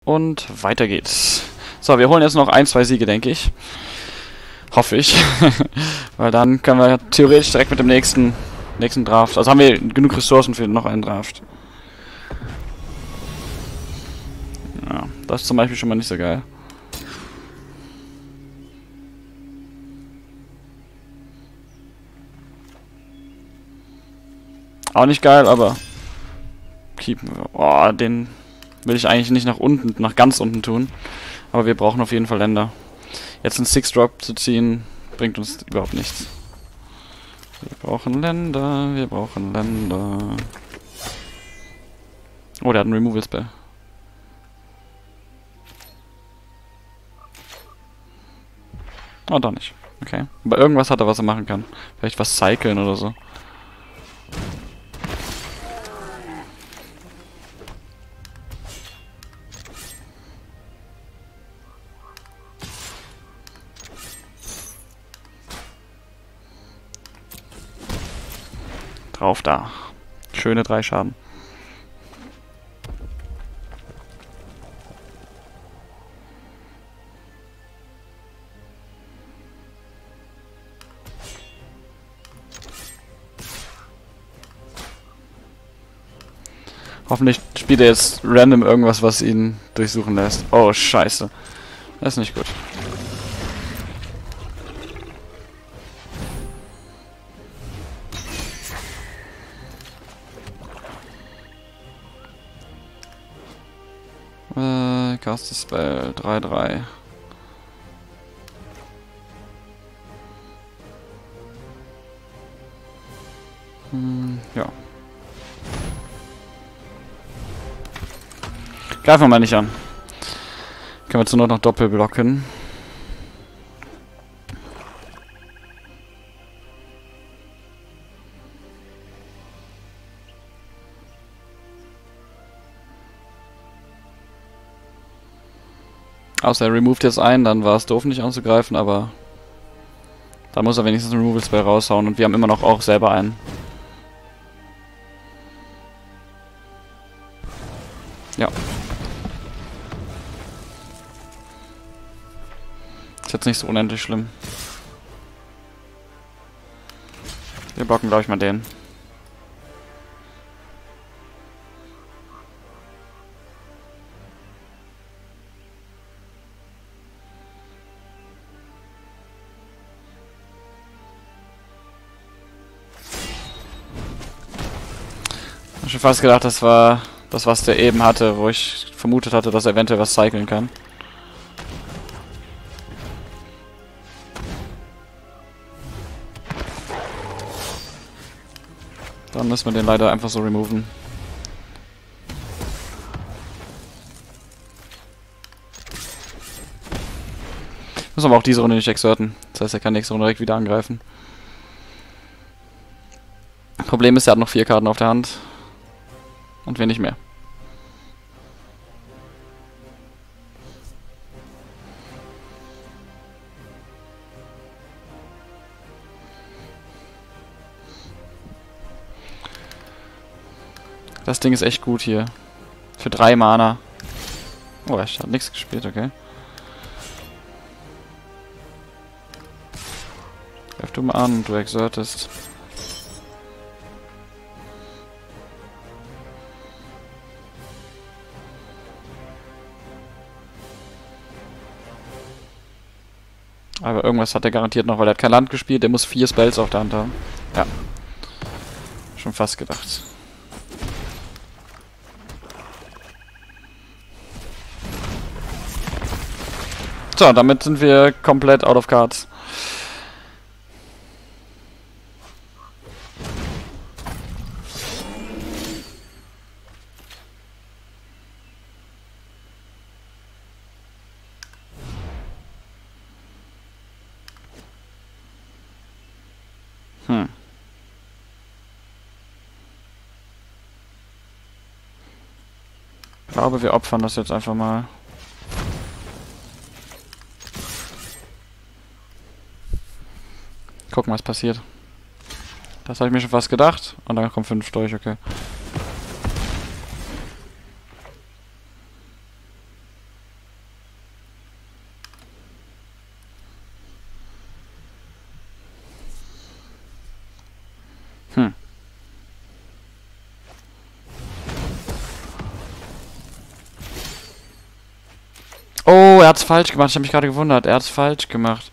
Und weiter geht's. So, wir holen jetzt noch 1, 2 Siege, denke ich. Hoffe ich. Weil dann können wir theoretisch direkt mit dem nächsten Draft. Also haben wir genug Ressourcen für noch einen Draft. Ja, das ist zum Beispiel schon mal nicht so geil. Auch nicht geil, aber keepen wir. Oh, den will ich eigentlich nicht nach ganz unten tun. Aber wir brauchen auf jeden Fall Länder. Jetzt einen 6-Drop zu ziehen, bringt uns überhaupt nichts. Wir brauchen Länder, wir brauchen Länder. Oh, der hat einen Removal Spell. Oh, doch nicht. Okay. Aber irgendwas hat er, was er machen kann. Vielleicht was cyclen oder so. Drauf da. Schöne 3 Schaden. Hoffentlich spielt er jetzt random irgendwas, was ihn durchsuchen lässt. Oh, scheiße. Das ist nicht gut. Cast a Spell. 3-3. Ja. Greifen wir mal nicht an. Können wir zur Not noch doppelt blocken. Außer er removed jetzt einen, dann war es doof nicht anzugreifen, aber da muss er wenigstens einen Removal Spell raushauen und wir haben immer noch auch selber einen. Ja. Ist jetzt nicht so unendlich schlimm. Wir blocken, glaube ich, mal den. Ich hab schon fast gedacht, das war das, was der eben hatte, wo ich vermutet hatte, dass er eventuell was cyclen kann. Dann müssen wir den leider einfach so removen. Müssen aber auch diese Runde nicht exerten. Das heißt, er kann nächste Runde direkt wieder angreifen. Problem ist, er hat noch 4 Karten auf der Hand. Und wir nicht mehr. Das Ding ist echt gut hier. Für 3 Mana. Oh, er hat nichts gespielt, okay. Greif du mal an und du exertest. Aber irgendwas hat er garantiert noch, weil er hat kein Land gespielt. Der muss 4 Spells auf der Hand haben. Ja. Schon fast gedacht. So, damit sind wir komplett out of cards. Ich glaube, wir opfern das jetzt einfach mal. Gucken, was passiert. Das habe ich mir schon fast gedacht. Und dann kommt 5 durch, okay. er hat's falsch gemacht. Ich habe mich gerade gewundert. Er hat's falsch gemacht.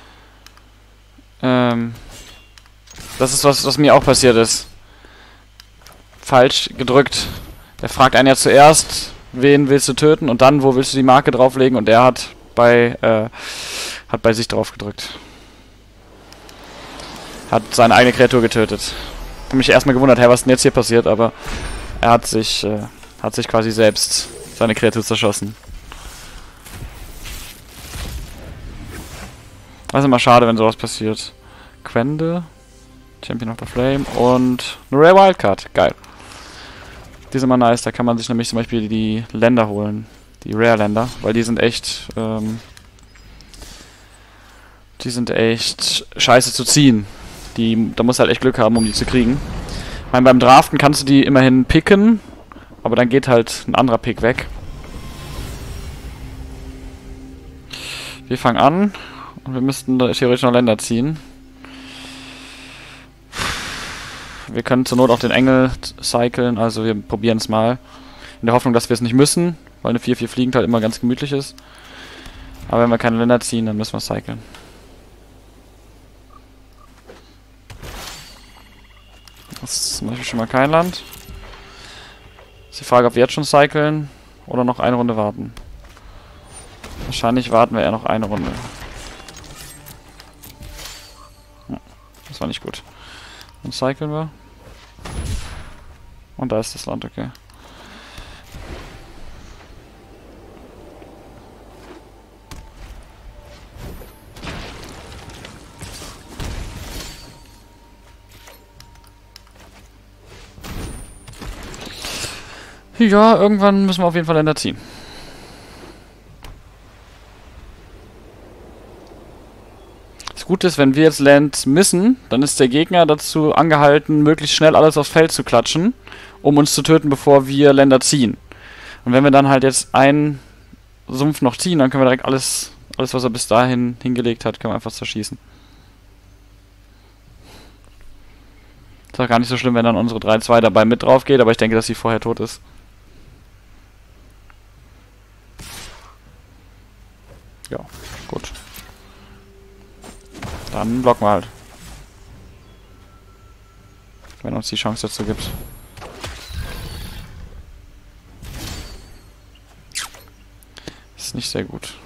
Das ist was mir auch passiert ist. Falsch gedrückt. Der fragt einen ja zuerst, wen willst du töten und dann, wo willst du die Marke drauflegen, und er hat bei sich drauf gedrückt. Hat seine eigene Kreatur getötet. Ich habe mich erstmal gewundert, hey, was ist denn jetzt hier passiert, aber er hat sich quasi selbst seine Kreatur zerschossen. Das ist immer schade, wenn sowas passiert. Quende, Champion of the Flame und eine Rare Wildcard. Geil. Die sind immer nice, da kann man sich nämlich zum Beispiel die Länder holen. Die Rare Länder, weil die sind echt scheiße zu ziehen. Da musst du halt echt Glück haben, um die zu kriegen. Ich meine, beim Draften kannst du die immerhin picken, aber dann geht halt ein anderer Pick weg. Wir fangen an und wir müssten theoretisch noch Länder ziehen. Wir können zur Not auch den Engel cyclen, also wir probieren es mal. In der Hoffnung, dass wir es nicht müssen, weil eine 4-4 fliegend halt immer ganz gemütlich ist. Aber wenn wir keine Länder ziehen, dann müssen wir cyclen. Das ist zum Beispiel schon mal kein Land. Ist die Frage, ob wir jetzt schon cyclen oder noch eine Runde warten. Wahrscheinlich warten wir eher noch eine Runde. Ja, das war nicht gut. Dann cyclen wir. Und da ist das Land, okay. Ja, irgendwann müssen wir auf jeden Fall Länder ziehen. Das Gute ist, wenn wir jetzt Land missen, dann ist der Gegner dazu angehalten, möglichst schnell alles aufs Feld zu klatschen, um uns zu töten, bevor wir Länder ziehen. Und wenn wir dann halt jetzt einen Sumpf noch ziehen, dann können wir direkt alles, was er bis dahin hingelegt hat, können wir einfach zerschießen. Ist auch gar nicht so schlimm, wenn dann unsere 3-2 dabei mit drauf geht, aber ich denke, dass sie vorher tot ist. Ja, gut. Dann blocken wir halt. Wenn uns die Chance dazu gibt. Ist nicht sehr gut.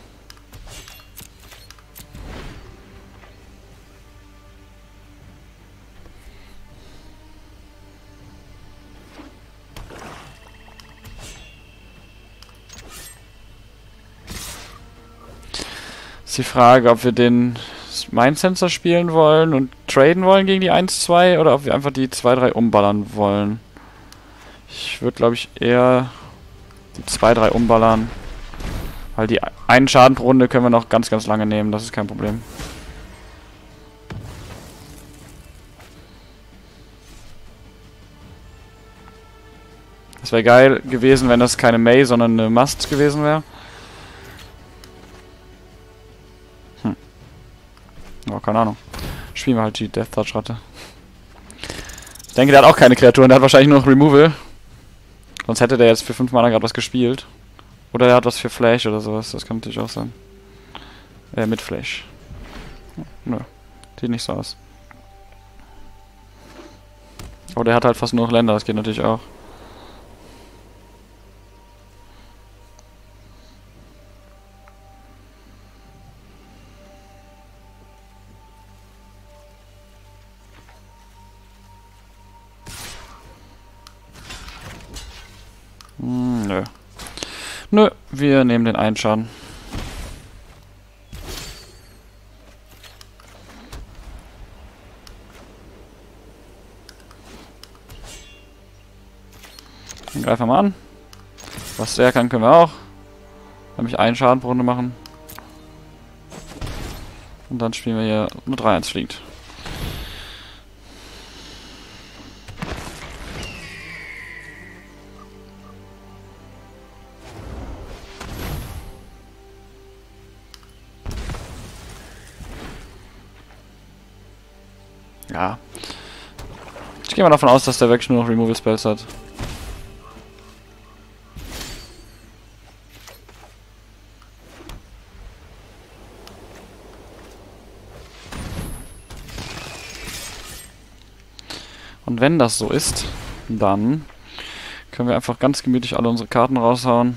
Ist die Frage, ob wir den Mind-Sensor spielen wollen und traden wollen gegen die 1-2 oder ob wir einfach die 2-3 umballern wollen. Ich würde, glaube ich, eher die 2-3 umballern. Weil die einen Schaden pro Runde können wir noch ganz, ganz lange nehmen. Das ist kein Problem. Das wäre geil gewesen, wenn das keine May, sondern eine Must gewesen wäre. Oh, keine Ahnung. Spielen wir halt die Death Touch Ratte. Ich denke, der hat auch keine Kreaturen, der hat wahrscheinlich nur noch Removal. Sonst hätte der jetzt für 5 Mana gerade was gespielt. Oder der hat was für Flash oder sowas, das kann natürlich auch sein. Mit Flash. Nö, sieht nicht so aus. Aber der hat halt fast nur noch Länder, das geht natürlich auch. Nö. Nö, wir nehmen den einen Schaden. Dann greifen wir mal an. Was der kann, können wir auch. Nämlich einen Schaden pro Runde machen. Und dann spielen wir hier eine 3-1 fliegt. Ja. Ich gehe mal davon aus, dass der wirklich nur noch Removal Spells hat. Und wenn das so ist, dann können wir einfach ganz gemütlich alle unsere Karten raushauen.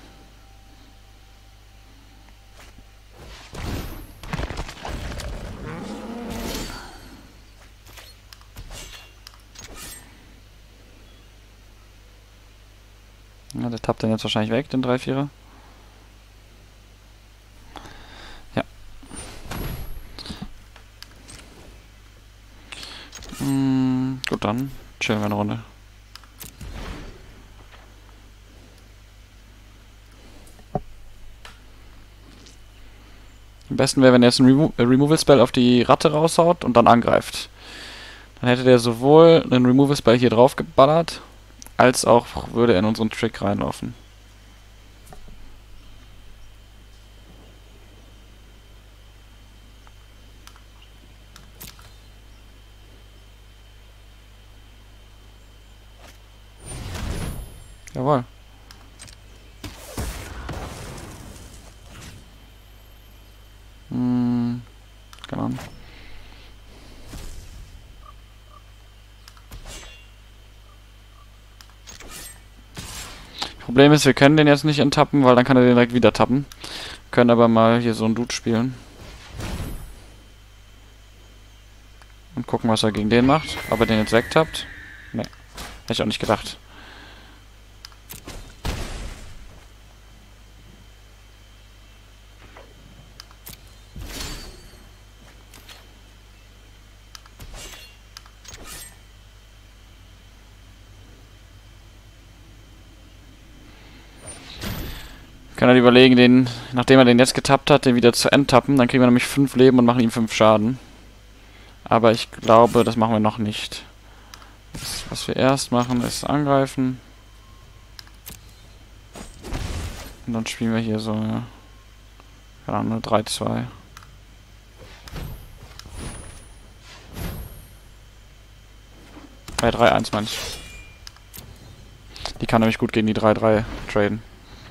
Ja, der tappt den jetzt wahrscheinlich weg, den 3-4er. Ja. Gut, dann chillen wir eine Runde. Am besten wäre, wenn er jetzt ein Removal-Spell auf die Ratte raushaut und dann angreift. Dann hätte der sowohl einen Removal-Spell hier drauf geballert, als auch würde er in unseren Trick reinlaufen. Jawohl. Genau. Problem ist, wir können den jetzt nicht enttappen, weil dann kann er den direkt wieder tappen. Können aber mal hier so einen Dude spielen. Und gucken, was er gegen den macht. Ob er den jetzt wegtappt. Ne, hätte ich auch nicht gedacht. Kann er überlegen, den, nachdem er den jetzt getappt hat, den wieder zu enttappen. Dann kriegen wir nämlich 5 Leben und machen ihm 5 Schaden. Aber ich glaube, das machen wir noch nicht. Das, was wir erst machen, ist angreifen. Und dann spielen wir hier so eine, keine Ahnung, eine 3-2. Bei 3-1 meine ich. Die kann nämlich gut gegen die 3-3 traden.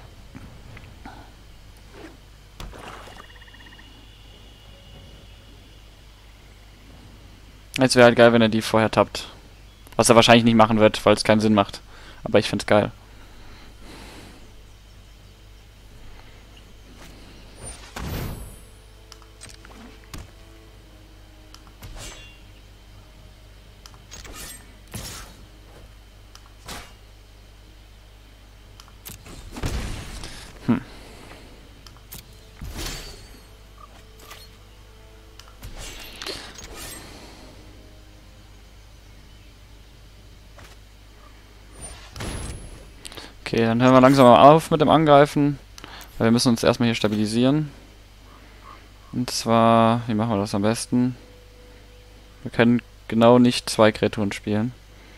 Jetzt wäre halt geil, wenn er die vorher tappt. Was er wahrscheinlich nicht machen wird, weil es keinen Sinn macht. Aber ich find's geil. Okay, dann hören wir langsam mal auf mit dem Angreifen. Weil wir müssen uns erstmal hier stabilisieren. Und zwar, wie machen wir das am besten? Wir können genau nicht 2 Kreaturen spielen.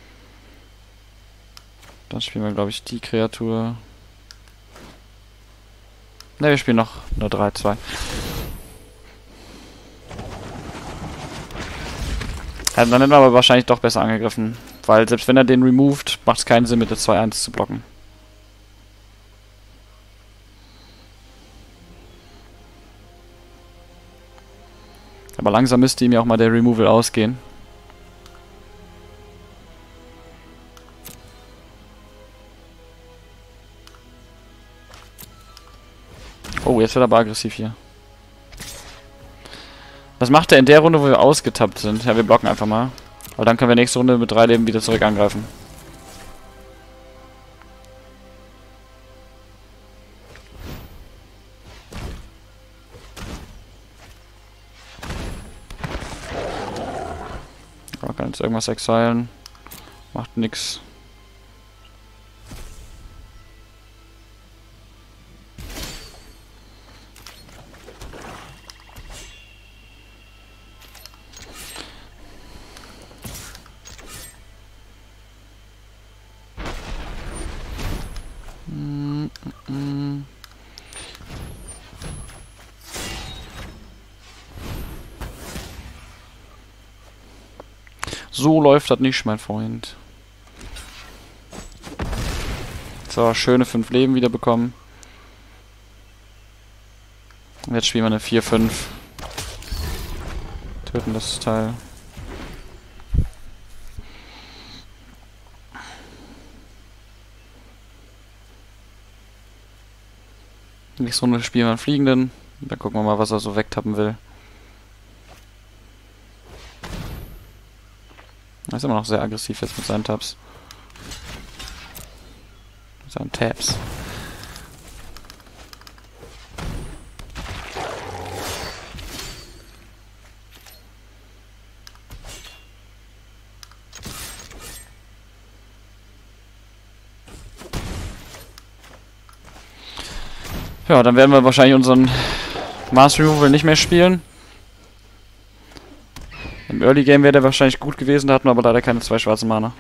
Dann spielen wir, glaube ich, die Kreatur. Ne, wir spielen noch nur 3-2. Ja, dann hätten wir aber wahrscheinlich doch besser angegriffen. Weil selbst wenn er den removed, macht es keinen Sinn, mit der 2-1 zu blocken. Aber langsam müsste ihm ja auch mal der Removal ausgehen. Oh, jetzt wird er aber aggressiv hier. Was macht er in der Runde, wo wir ausgetappt sind? Ja, wir blocken einfach mal. Aber dann können wir nächste Runde mit 3 Leben wieder zurück angreifen. Man kann jetzt irgendwas exilen. Macht nix. So läuft das nicht, mein Freund. So, schöne 5 Leben wieder bekommen. Und jetzt spielen wir eine 4-5. Töten das Teil. Nächste Runde spielen wir einen Fliegenden. Dann gucken wir mal, was er so wegtappen will. Er ist immer noch sehr aggressiv jetzt mit seinen Tabs. Mit seinen Tabs. Ja, dann werden wir wahrscheinlich unseren Mars Removal nicht mehr spielen. Im Early Game wäre der wahrscheinlich gut gewesen, da hatten wir aber leider keine 2 schwarzen Mana.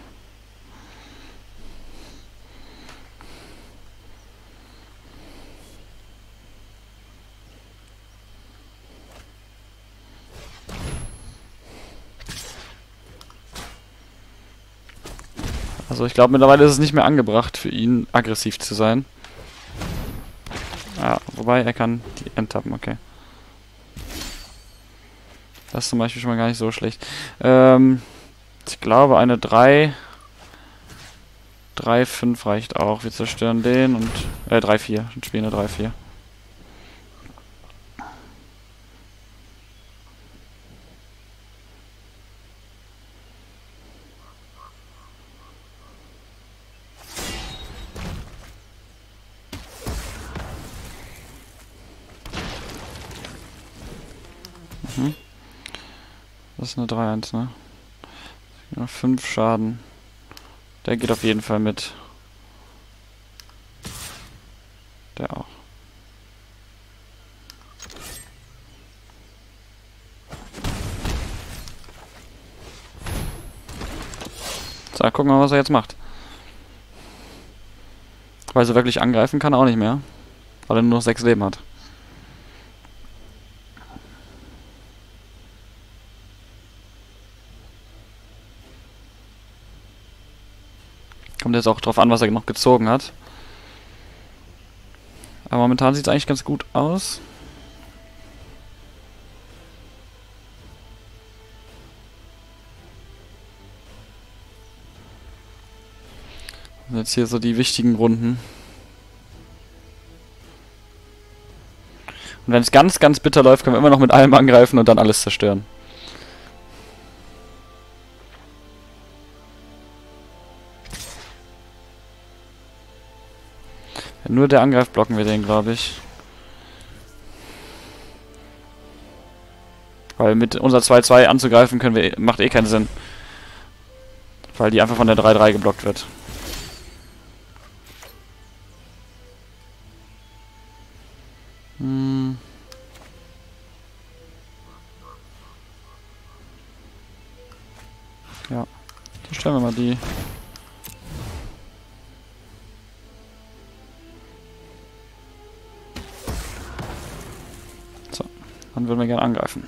Also ich glaube, mittlerweile ist es nicht mehr angebracht für ihn, aggressiv zu sein. Ja, wobei er kann die enttappen, okay. Das ist zum Beispiel schon mal gar nicht so schlecht. Ich glaube eine 3... 3-5 reicht auch. Wir zerstören den und... 3-4. Dann spielen eine 3-4. Das ist eine 3-1, ne? 5 Schaden. Der geht auf jeden Fall mit. Der auch. So, gucken wir mal, was er jetzt macht. Weil er wirklich angreifen kann, auch nicht mehr. Weil er nur noch 6 Leben hat. Kommt jetzt auch drauf an, was er noch gezogen hat. Aber momentan sieht es eigentlich ganz gut aus. Und jetzt hier so die wichtigen Runden. Und wenn es ganz, ganz bitter läuft, können wir immer noch mit allem angreifen und dann alles zerstören. Wenn nur der angreift, blocken wir den, glaube ich. Weil mit unser 2-2 anzugreifen können wir, macht eh keinen Sinn. Weil die einfach von der 3-3 geblockt wird. Ja. Dann stellen wir mal die. So. Dann würden wir gerne angreifen.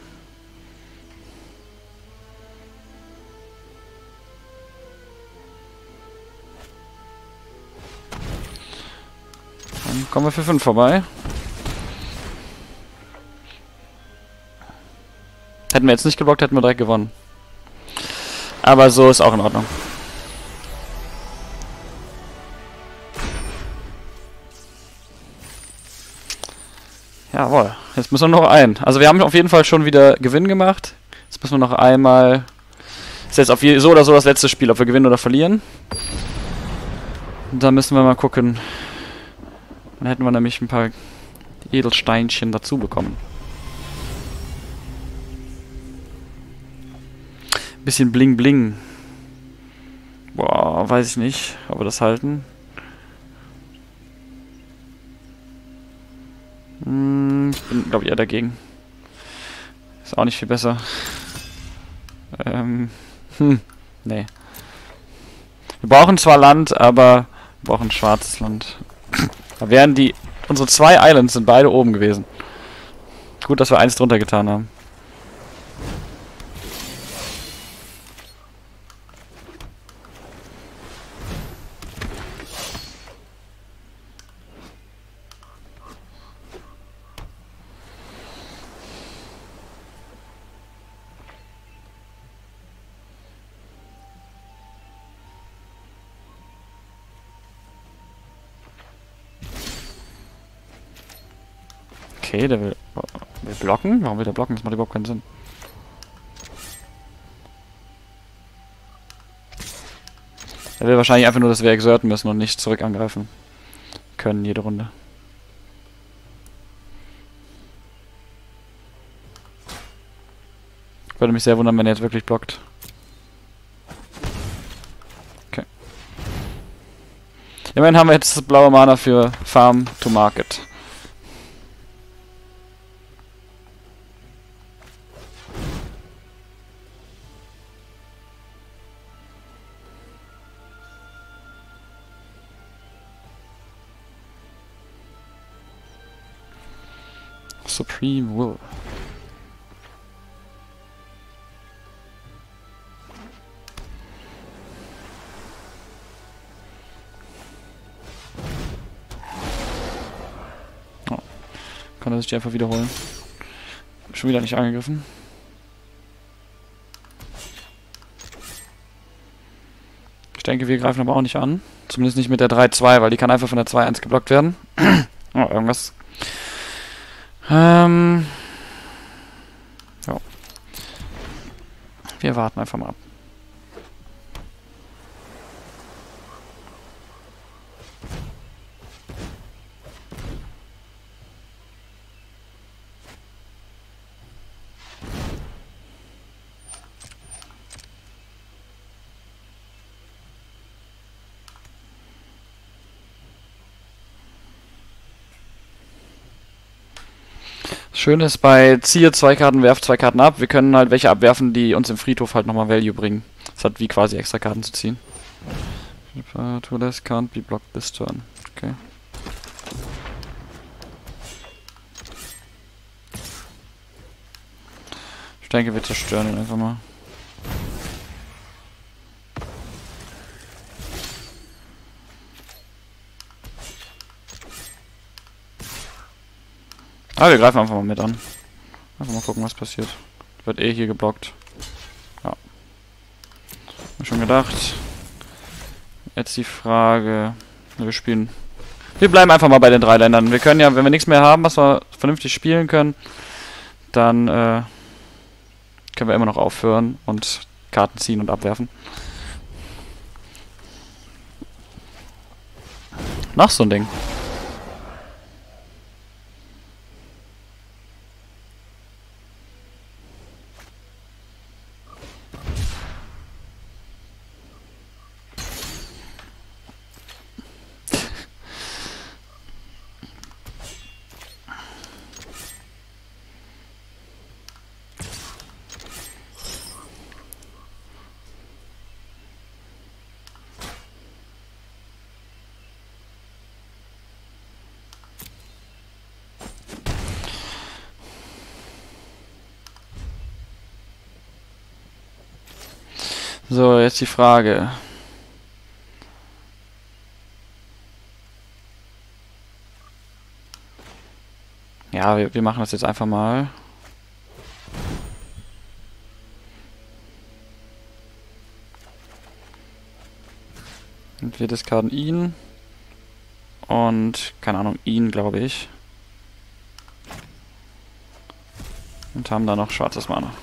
Dann kommen wir für 5 vorbei. Hätten wir jetzt nicht geblockt, hätten wir direkt gewonnen. Aber so ist auch in Ordnung. Jawohl, jetzt müssen wir noch ein. Also wir haben auf jeden Fall schon wieder Gewinn gemacht. Jetzt müssen wir noch einmal... Ist jetzt auf so oder so das letzte Spiel, ob wir gewinnen oder verlieren. Und da müssen wir mal gucken. Dann hätten wir nämlich ein paar Edelsteinchen dazu bekommen. Bisschen Bling Bling. Boah, weiß ich nicht, ob wir das halten. Ich bin, glaube ich, eher dagegen. Ist auch nicht viel besser. Nee. Wir brauchen zwar Land, aber wir brauchen schwarzes Land. Da wären unsere 2 Islands sind beide oben gewesen. Gut, dass wir eins drunter getan haben. Okay, der will blocken? Warum will der blocken? Das macht überhaupt keinen Sinn. Er will wahrscheinlich einfach nur, dass wir exerten müssen und nicht zurück angreifen können jede Runde. Würde mich sehr wundern, wenn er jetzt wirklich blockt. Okay. Immerhin haben wir jetzt das blaue Mana für Farm to Market. Supreme Will. Oh. Kann er sich die einfach wiederholen. Schon wieder nicht angegriffen. Ich denke, wir greifen aber auch nicht an. Zumindest nicht mit der 3-2, weil die kann einfach von der 2-1 geblockt werden. Oh, irgendwas. Ja. Wir warten einfach mal ab. Schön ist bei ziehe 2 Karten, werf 2 Karten ab. Wir können halt welche abwerfen, die uns im Friedhof halt nochmal Value bringen. Das hat wie quasi extra Karten zu ziehen. To this can't be blocked this turn. Okay. Ich denke, wir zerstören ihn einfach mal. Ah, wir greifen einfach mal mit an. Einfach mal gucken, was passiert. Wird eh hier geblockt. Ja. Hab mir schon gedacht. Jetzt die Frage. Wir spielen. Wir bleiben einfach mal bei den 3 Ländern. Wir können ja, wenn wir nichts mehr haben, was wir vernünftig spielen können, dann können wir immer noch aufhören und Karten ziehen und abwerfen. Noch so ein Ding. So, jetzt die Frage. Ja, wir machen das jetzt einfach mal. Und wir discarden ihn. Und, keine Ahnung, ihn, glaube ich. Und haben da noch schwarzes Mana.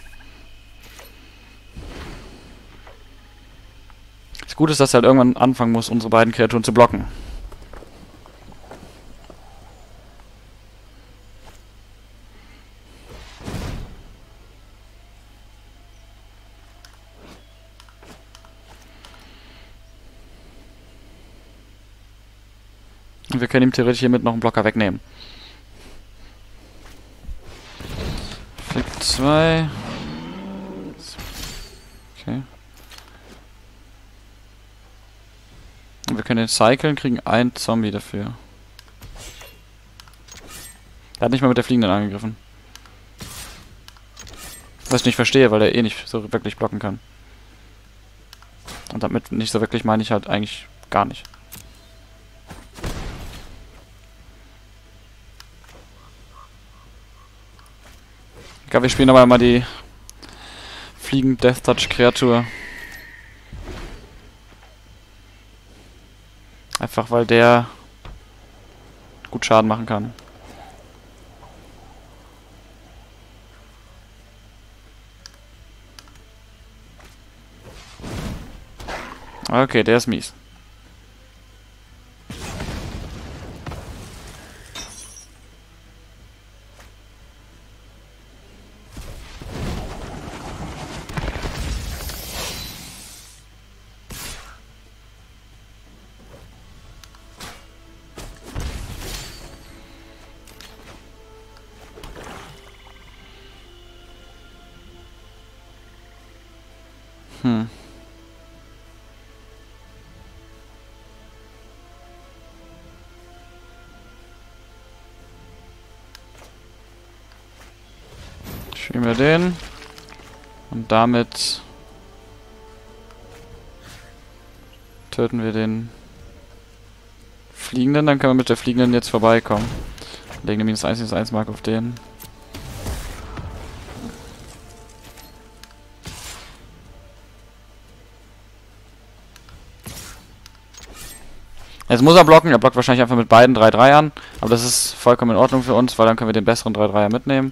Das Gute ist, dass er halt irgendwann anfangen muss, unsere beiden Kreaturen zu blocken. Und wir können ihm theoretisch hiermit noch einen Blocker wegnehmen. Flick 2. Okay. Und wir können den cyclen, kriegen einen Zombie dafür. Er hat nicht mal mit der Fliegenden angegriffen. Was ich nicht verstehe, weil er eh nicht so wirklich blocken kann. Und damit nicht so wirklich meine ich halt eigentlich gar nicht. Ich glaube, wir spielen aber mal die Fliegen Death Touch Kreatur. Einfach weil der gut Schaden machen kann. Okay, der ist mies. Spielen wir den. Und damit töten wir den Fliegenden. Dann können wir mit der Fliegenden jetzt vorbeikommen. Legen eine -1/-1 Mark auf den. Jetzt muss er blocken. Er blockt wahrscheinlich einfach mit beiden 3-3ern. Aber das ist vollkommen in Ordnung für uns, weil dann können wir den besseren 3-3er mitnehmen.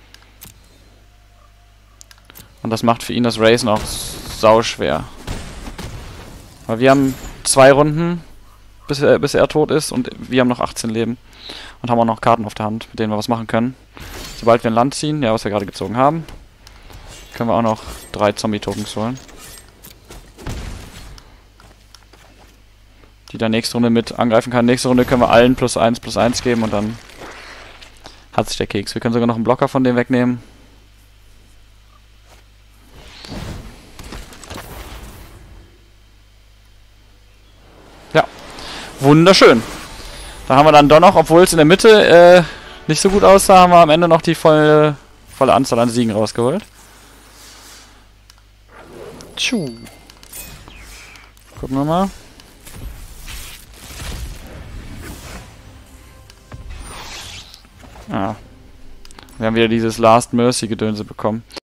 Und das macht für ihn das Racen auch sau schwer. Weil wir haben 2 Runden, bis er tot ist, und wir haben noch 18 Leben. Und haben auch noch Karten auf der Hand, mit denen wir was machen können. Sobald wir ein Land ziehen, ja, was wir gerade gezogen haben, können wir auch noch 3 Zombie-Tokens holen. Die dann nächste Runde mit angreifen kann. Nächste Runde können wir allen +1/+1 geben und dann hat sich der Keks. Wir können sogar noch einen Blocker von dem wegnehmen. Ja, wunderschön. Da haben wir dann doch noch, obwohl es in der Mitte nicht so gut aussah, haben wir am Ende noch die volle Anzahl an Siegen rausgeholt. Tschuh. Gucken wir mal. Ah. Wir haben wieder dieses Last Mercy Gedönse bekommen.